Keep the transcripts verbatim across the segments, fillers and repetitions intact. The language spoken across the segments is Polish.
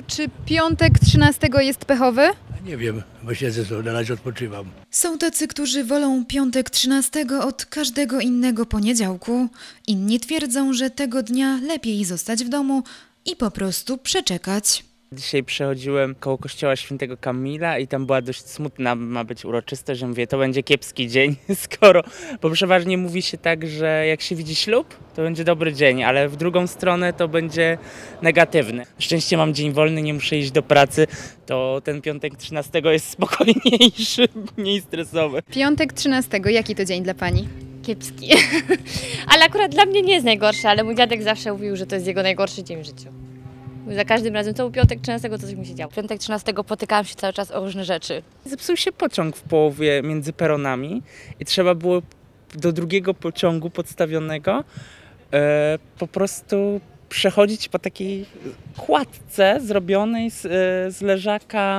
Czy piątek trzynastego jest pechowy? Nie wiem, bo siedzę sobie, na razie odpoczywam. Są tacy, którzy wolą piątek trzynastego od każdego innego poniedziałku. Inni twierdzą, że tego dnia lepiej zostać w domu i po prostu przeczekać. Dzisiaj przechodziłem koło kościoła świętego Kamila i tam była dość smutna, ma być uroczystość, że mówię, to będzie kiepski dzień, skoro, bo przeważnie mówi się tak, że jak się widzi ślub, to będzie dobry dzień, ale w drugą stronę to będzie negatywny. Na szczęście mam dzień wolny, nie muszę iść do pracy, to ten piątek trzynastego jest spokojniejszy, mniej stresowy. Piątek trzynastego, jaki to dzień dla pani? Kiepski. Ale akurat dla mnie nie jest najgorszy, ale mój dziadek zawsze mówił, że to jest jego najgorszy dzień w życiu. Za każdym razem, co był piątek trzynastego, to coś mi się działo. Piątek trzynastego potykałam się cały czas o różne rzeczy. Zepsuł się pociąg w połowie między peronami i trzeba było do drugiego pociągu podstawionego e, po prostu przechodzić po takiej kładce zrobionej z, e, z leżaka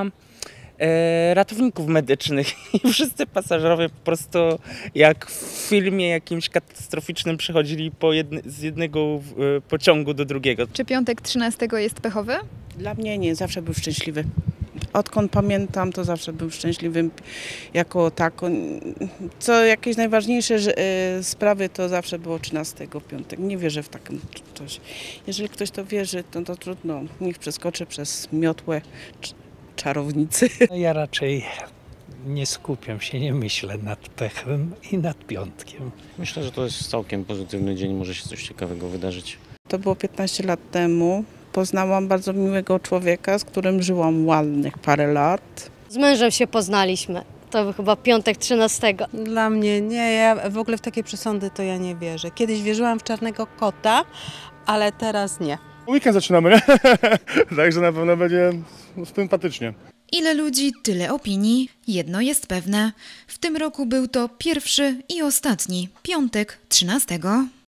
e, ratowników medycznych i wszyscy pasażerowie po prostu jak w filmie jakimś katastroficznym przechodzili po jedne, z jednego e, pociągu do drugiego. Czy piątek trzynastego jest pechowy? Dla mnie nie, zawsze był szczęśliwy. Odkąd pamiętam, to zawsze był szczęśliwym jako tako. Co jakieś najważniejsze że, y, sprawy, to zawsze było trzynastego piątek. Nie wierzę w takim coś. Jeżeli ktoś to wierzy, to, to trudno. Niech przeskoczy przez miotłę czarownicy. Ja raczej nie skupiam się, nie myślę nad pechem i nad piątkiem. Myślę, że to jest całkiem pozytywny dzień, może się coś ciekawego wydarzyć. To było piętnaście lat temu. Poznałam bardzo miłego człowieka, z którym żyłam ładnych parę lat. Z mężem się poznaliśmy. To był chyba piątek trzynastego. Dla mnie nie, ja w ogóle w takie przesądy to ja nie wierzę. Kiedyś wierzyłam w czarnego kota, ale teraz nie. Weekend zaczynamy, nie? Także na pewno będzie sympatycznie. Ile ludzi, tyle opinii. Jedno jest pewne. W tym roku był to pierwszy i ostatni piątek trzynastego.